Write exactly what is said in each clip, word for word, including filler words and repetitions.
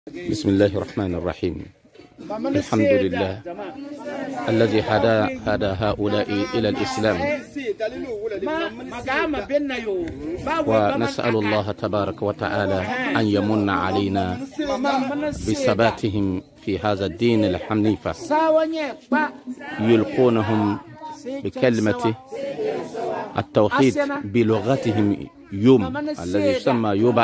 بسم الله الرحمن الرحيم. الحمد لله الذي هدى هدى هؤلاء إلى الإسلام، ونسأل الله تبارك وتعالى أن يمن علينا بثباتهم في هذا الدين الحنيف، يلقونهم بكلمة التوحيد بلغتهم يوم الذي يسمى يوبا،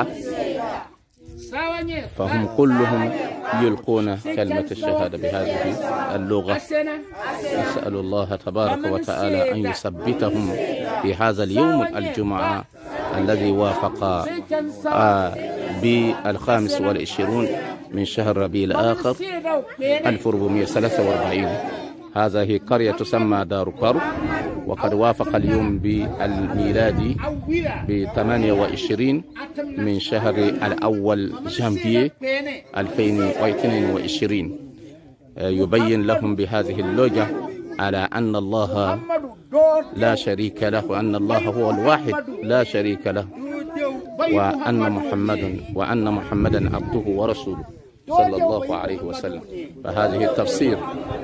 فهم كلهم يلقون كلمة الشهادة بهذه اللغة. نسأل الله تبارك وتعالى أن يثبتهم في هذا اليوم الجمعة الذي وافق آه بالخامس والعشرون من شهر ربيع الآخر ألف وأربعمائة وثلاثة وأربعين. هذه قرية تسمى دار قرب، وقد وافق اليوم بالميلادي ب ثمانية وعشرين من شهر الأول جانفي ألفين واثنين وعشرين. يبين لهم بهذه اللغة على أن الله لا شريك له، وأن الله هو الواحد لا شريك له، وأن محمدا وأن محمدا عبده ورسوله صلى الله عليه وسلم. فهذه التفسير.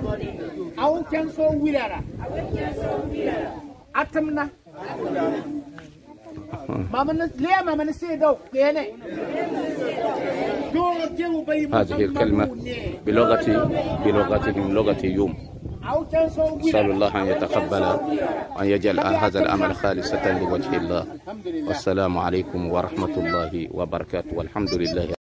هذه الكلمة بلغة بلغتهم لغة يوم. نسأل الله أن يتقبل وأن يجعل هذا العمل خالصة لوجه الله. والسلام عليكم ورحمة الله وبركاته، والحمد لله.